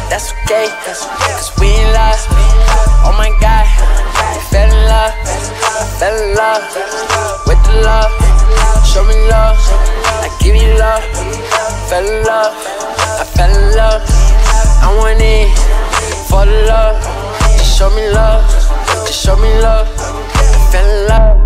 that's okay, cause we in love. Oh my God, I fell in love, I fell in love with the love. Show me love, I give you love. Fell in love, I fell in love. I went in for the love. Just show me love, just show me love. I fell in love.